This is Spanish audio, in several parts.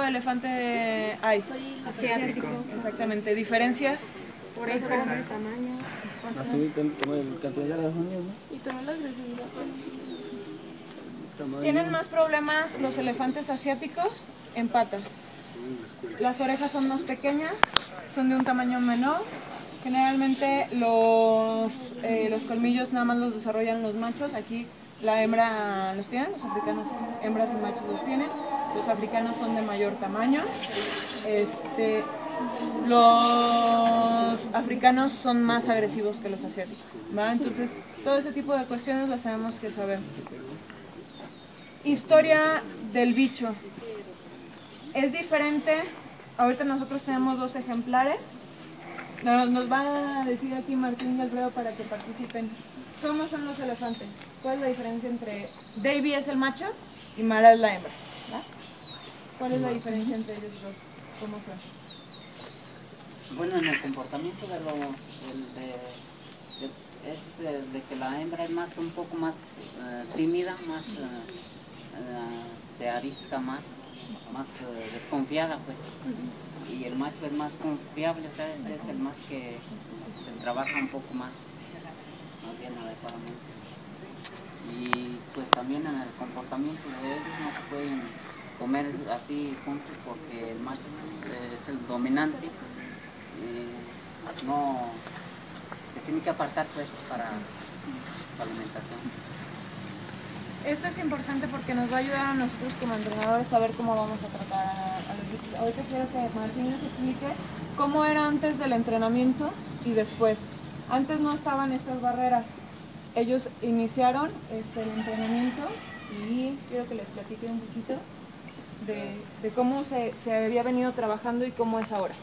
de elefante hay? Asiático. Exactamente. ¿Diferencias? Orejas, tamaño. Así cantidad de los niños, ¿no? Y también la agresividad. Tienen más problemas los elefantes asiáticos en patas. Las orejas son más pequeñas, son de un tamaño menor. Generalmente los colmillos nada más los desarrollan los machos. Aquí la hembra los tiene, los africanos hembras y machos los tienen. Los africanos son de mayor tamaño. Los africanos son más agresivos que los asiáticos, ¿va? Entonces, todo ese tipo de cuestiones las tenemos que saber. Historia del bicho. Es diferente. Ahorita nosotros tenemos 2 ejemplares. Nos van a decir aquí Martín y Alfredo para que participen. ¿Cómo son los elefantes? ¿Cuál es la diferencia entre Davy es el macho y Mara es la hembra? ¿Va? ¿Cuál es la diferencia entre ellos dos? ¿Cómo son? Bueno, en el comportamiento de de que la hembra es un poco más tímida, más se arisca más desconfiada, pues. Y el macho es más confiable, o sea, es el más que se trabaja un poco más bien adecuadamente. Y pues también en el comportamiento de ellos no se pueden comer así juntos porque el macho es el dominante y no se tiene que apartar pues para la alimentación. Esto es importante porque nos va a ayudar a nosotros como entrenadores a ver cómo vamos a tratar a los bichos. Ahorita quiero que Martín nos explique cómo era antes del entrenamiento y después. Antes no estaban estas barreras. Ellos iniciaron el entrenamiento y quiero que les platique un poquito de cómo se había venido trabajando y cómo es ahora.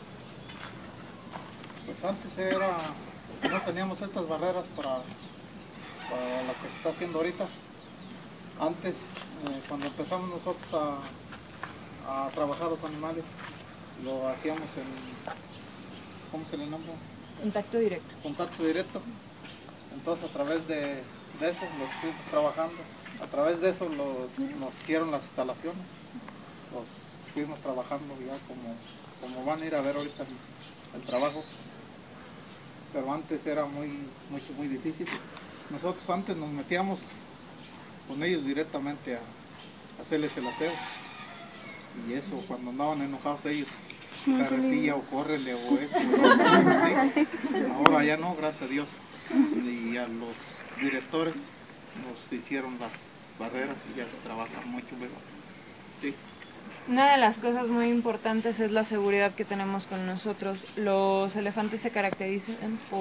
Pues antes no teníamos estas barreras para lo que se está haciendo ahorita. Antes, cuando empezamos nosotros a trabajar los animales, lo hacíamos ¿cómo se le nombra? Contacto directo. Contacto directo. Entonces a través de eso los fuimos trabajando. A través de eso nos hicieron las instalaciones. Los fuimos trabajando ya como van a ir a ver ahorita el trabajo. Pero antes era muy difícil. Nosotros antes nos metíamos con ellos directamente a hacerles el aseo. Y eso, cuando andaban enojados ellos, carretilla o córrele o esto. ¿Sí? Ahora ya no, gracias a Dios. Y a los directores nos hicieron las barreras y ya se trabaja mucho mejor. Sí. Una de las cosas muy importantes es la seguridad que tenemos con nosotros. Los elefantes se caracterizan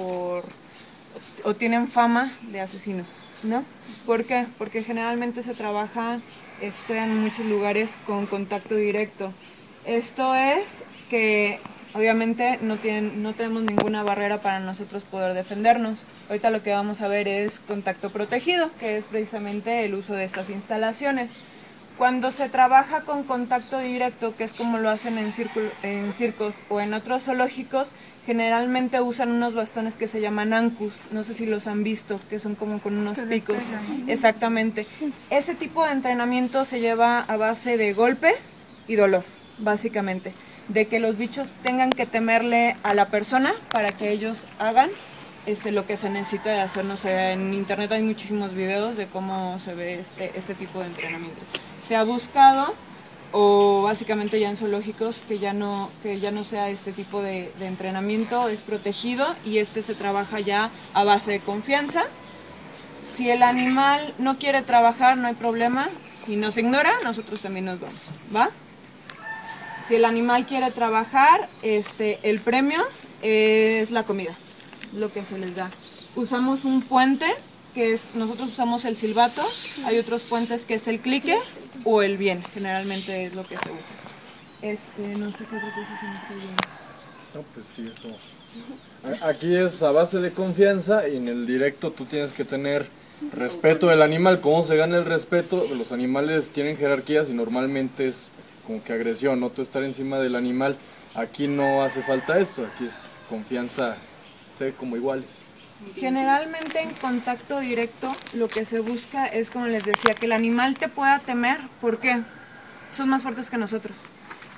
o tienen fama de asesinos, ¿no? ¿Por qué? Porque generalmente se trabaja en muchos lugares con contacto directo. Esto es que obviamente no tenemos ninguna barrera para nosotros poder defendernos. Ahorita lo que vamos a ver es contacto protegido, que es precisamente el uso de estas instalaciones. Cuando se trabaja con contacto directo, que es como lo hacen en circos o en otros zoológicos, generalmente usan unos bastones que se llaman ancus, no sé si los han visto, que son como con unos picos. Exactamente. Ese tipo de entrenamiento se lleva a base de golpes y dolor, básicamente. De que los bichos tengan que temerle a la persona para que ellos hagan lo que se necesita de hacer. No sé, en internet hay muchísimos videos de cómo se ve este tipo de entrenamiento. Se ha buscado, o básicamente ya en zoológicos, que ya no sea este tipo de entrenamiento, es protegido y se trabaja ya a base de confianza. Si el animal no quiere trabajar, no hay problema, y nos ignora, nosotros también nos vamos, ¿va? Si el animal quiere trabajar, el premio es la comida, lo que se les da. Usamos un puente, nosotros usamos el silbato, hay otros puentes que es el clique o el bien, generalmente es lo que se usa. No sé qué otra cosa se me está viendo. No, pues sí, eso. Aquí es a base de confianza y en el directo tú tienes que tener respeto del animal. ¿Cómo se gana el respeto? Los animales tienen jerarquías y normalmente es como que agresión, no tú estar encima del animal. Aquí no hace falta esto, aquí es confianza, como iguales. Generalmente en contacto directo lo que se busca es, como les decía, que el animal te pueda temer. ¿Por qué? Son más fuertes que nosotros.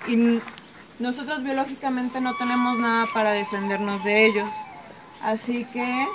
Y nosotros biológicamente no tenemos nada para defendernos de ellos. Así que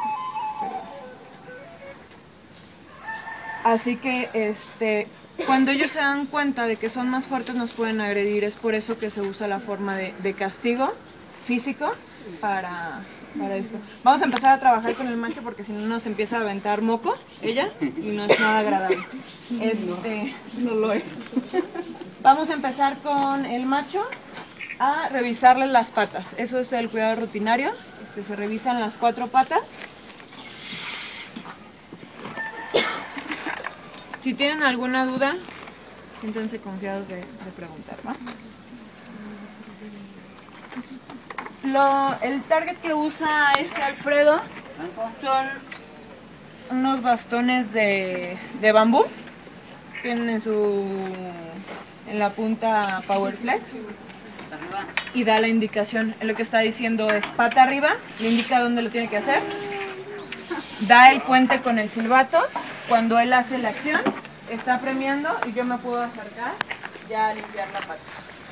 cuando ellos se dan cuenta de que son más fuertes nos pueden agredir. Es por eso que se usa la forma de castigo físico para esto. Vamos a empezar a trabajar con el macho porque si no nos empieza a aventar moco, ella, y no es nada agradable. No lo es. Vamos a empezar con el macho a revisarle las patas. Eso es el cuidado rutinario. Se revisan las 4 patas. Si tienen alguna duda, siéntense confiados de preguntar, ¿va? El target que usa Alfredo son unos bastones de bambú. Tienen en la punta Power Flex y da la indicación. Lo que está diciendo es pata arriba, le indica dónde lo tiene que hacer. Da el puente con el silbato. Cuando él hace la acción, está premiando y yo me puedo acercar ya a limpiar la pata.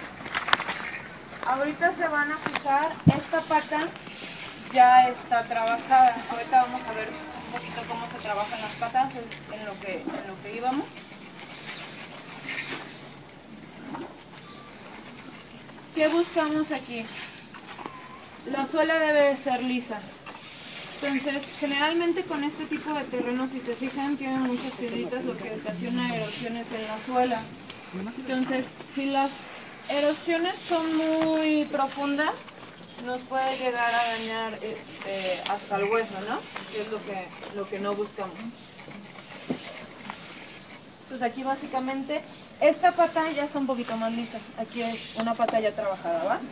Ahorita se van a fijar, esta pata ya está trabajada. Ahorita vamos a ver un poquito cómo se trabajan las patas, en lo que íbamos. ¿Qué buscamos aquí? La suela debe de ser lisa. Entonces, generalmente con este tipo de terrenos, si se fijan, tienen muchas piedritas, lo que ocasiona erosiones en la suela. Entonces, si las erosiones son muy profundas, nos puede llegar a dañar hasta el hueso, ¿no? Que es lo que no buscamos. Entonces aquí básicamente, esta pata ya está un poquito más lisa. Aquí es una pata ya trabajada, ¿va?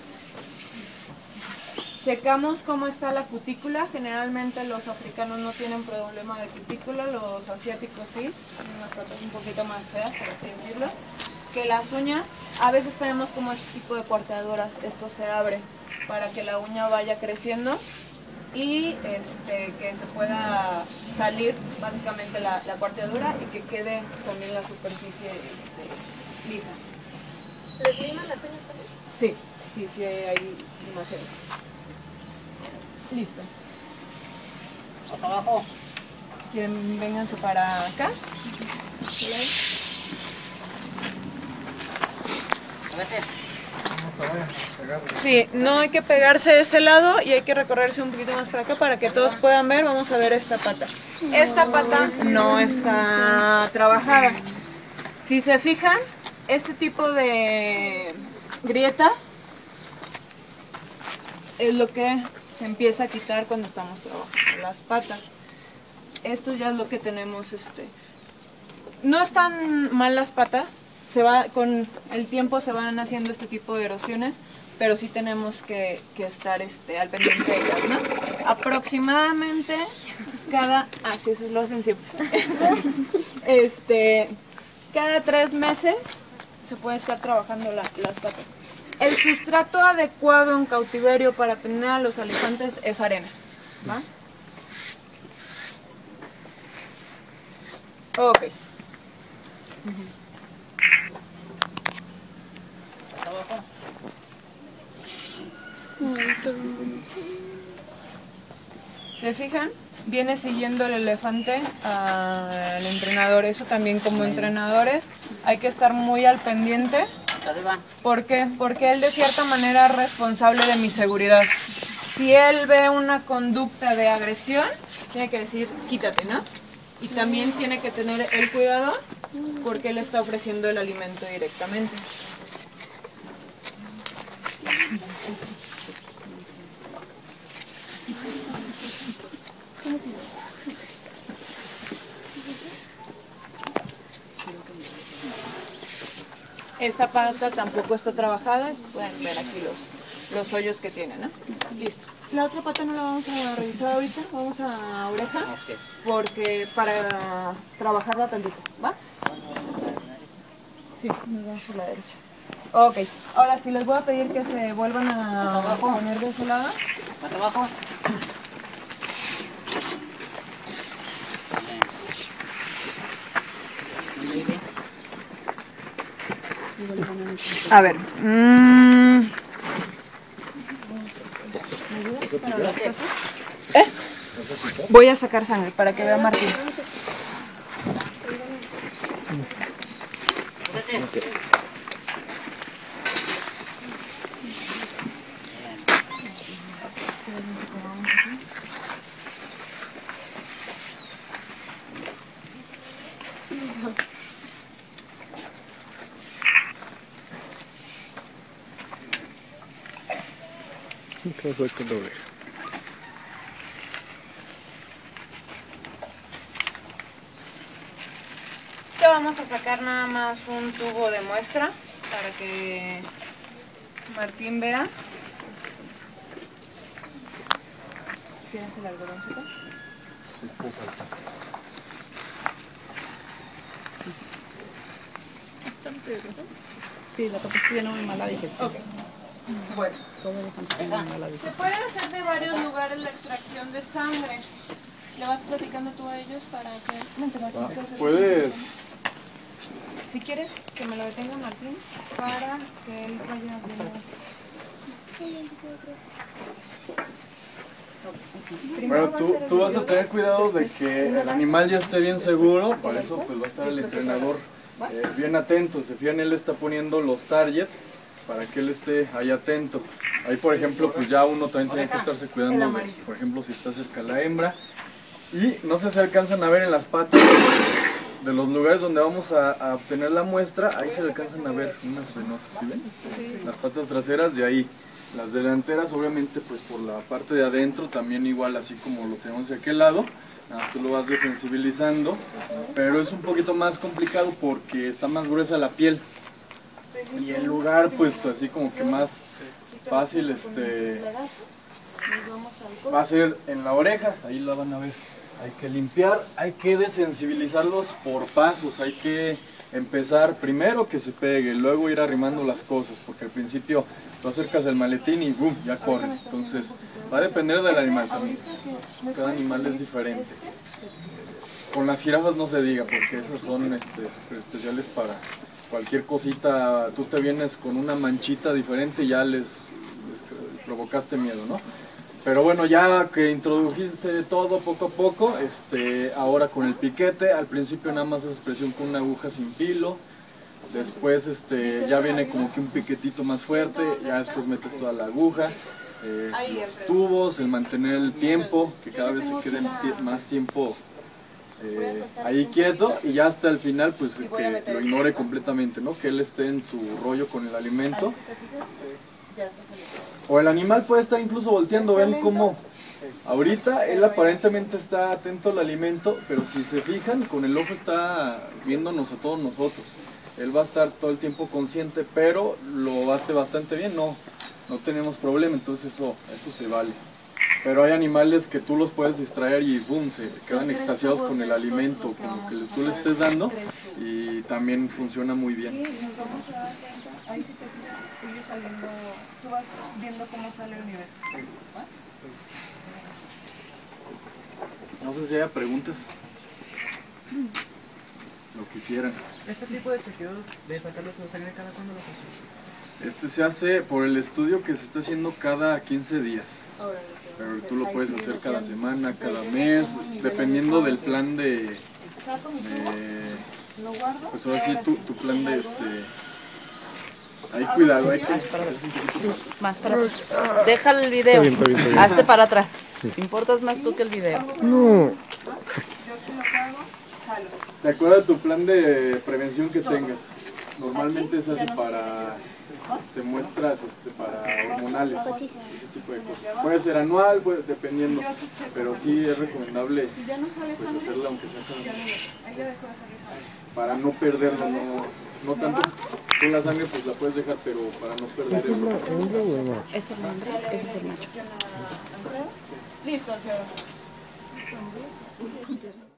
Checamos cómo está la cutícula. Generalmente los africanos no tienen problema de cutícula, los asiáticos sí. Tienen unas patas un poquito más feas, por así decirlo. Que las uñas, a veces tenemos como este tipo de cuarteaduras. Esto se abre para que la uña vaya creciendo y que se pueda salir básicamente la cuarteadura y que quede también la superficie lisa. ¿Les liman las uñas también? Sí, hay imágenes. Listo. Hasta abajo. ¿Quieren vénganse para acá? Sí, no hay que pegarse de ese lado y hay que recorrerse un poquito más para acá para que todos puedan ver. Vamos a ver esta pata. Esta pata no está trabajada. Si se fijan, este tipo de grietas es lo que se empieza a quitar cuando estamos trabajando las patas. Esto ya es lo que tenemos. No están mal las patas. Con el tiempo se van haciendo este tipo de erosiones, pero sí tenemos que estar al pendiente de ellas, ¿no? Aproximadamente sí, eso lo hacen siempre. Cada 3 meses se puede estar trabajando las patas. El sustrato adecuado en cautiverio para tener a los elefantes es arena, ¿va? Ok. ¿Se fijan? Viene siguiendo el elefante al entrenador. Eso también como entrenadores hay que estar muy al pendiente. ¿Por qué? Porque él de cierta manera es responsable de mi seguridad. Si él ve una conducta de agresión, tiene que decir quítate, ¿no? Y también tiene que tener el cuidado porque él está ofreciendo el alimento directamente. Esta pata tampoco está trabajada, pueden ver aquí los hoyos que tiene, ¿no? Listo. La otra pata no la vamos a revisar ahorita, vamos a oreja, porque para trabajarla tantito, ¿va? Sí, nos vamos por la derecha. Ok, ahora sí les voy a pedir que se vuelvan a poner de ese lado. ¿Más abajo? A ver. Voy a sacar sangre para que vea Martín. ¿Qué fue con doble? Te vamos a sacar nada más un tubo de muestra para que Martín vea. ¿Tienes el algodoncito? Sí, la pastilla no me mala dije. Ok. Bueno. Se puede hacer de varios lugares la extracción de sangre. ¿Le vas platicando tú a ellos para que... Vente, Martín, Puedes... Si quieres que me lo detenga Martín para que él vaya viendo. Bueno, tú vas a tener cuidado de que el animal ya esté bien seguro, para eso pues va a estar el entrenador bien atento. Se fijan, él está poniendo los targets para que él esté ahí atento. Ahí por ejemplo pues ya uno también tiene que estarse cuidando de, por ejemplo, si está cerca la hembra. Y no sé si alcanzan a ver en las patas de los lugares donde vamos a obtener la muestra, ahí se alcanzan a ver unas venotas, ¿sí ven? Las patas traseras de ahí. Las delanteras obviamente pues por la parte de adentro también igual, así como lo tenemos de aquel lado. Tú lo vas desensibilizando, pero es un poquito más complicado porque está más gruesa la piel. Y el lugar pues así como que más fácil va a ser en la oreja, ahí la van a ver. Hay que limpiar, hay que desensibilizarlos por pasos, hay que empezar primero que se pegue, luego ir arrimando las cosas, porque al principio tú acercas el maletín y ¡boom! Ya corre. Entonces va a depender del animal también, cada animal es diferente. Con las jirafas no se diga, porque esas son super especiales para cualquier cosita. Tú te vienes con una manchita diferente y ya les provocaste miedo, ¿no? Pero bueno, ya que introdujiste todo poco a poco, ahora con el piquete, al principio nada más haces presión con una aguja sin filo, después ya viene como que un piquetito más fuerte, ya después metes toda la aguja, los tubos, el mantener el tiempo, que cada vez se quede más tiempo ahí quieto, y ya hasta el final pues que lo ignore completamente, ¿no? Que él esté en su rollo con el alimento. O el animal puede estar incluso volteando, ven cómo ahorita él aparentemente está atento al alimento, pero si se fijan, con el ojo está viéndonos a todos nosotros. Él va a estar todo el tiempo consciente, pero lo hace bastante bien, no tenemos problema, entonces eso se vale. Pero hay animales que tú los puedes distraer y boom, se quedan extasiados con el alimento, con lo que tú le estés dando, y también funciona muy bien. Ahí sí te sigue saliendo, tú vas viendo cómo sale el nivel. No sé si haya preguntas. Lo que quieran. ¿Este tipo de chequeos de sacarlos de sangre cada cuándo lo hacen? Se hace por el estudio que se está haciendo cada 15 días. Pero tú lo puedes hacer cada semana, cada mes, dependiendo del plan de pues ahora sí tu plan de Ahí cuidado, hay que... Más para atrás. Déjale el video. Está bien. Hazte para atrás. Importas más tú que el video. No. De acuerdo a tu plan de prevención que tengas. Normalmente se hace para muestras para hormonales, ese tipo de cosas. Puede ser anual, dependiendo, pero sí es recomendable pues, hacerla aunque sea para no perderlo, no tanto con la sangre pues la puedes dejar, pero para no perder el hembra. ¿Es el hembra? Ese es el macho. Listo,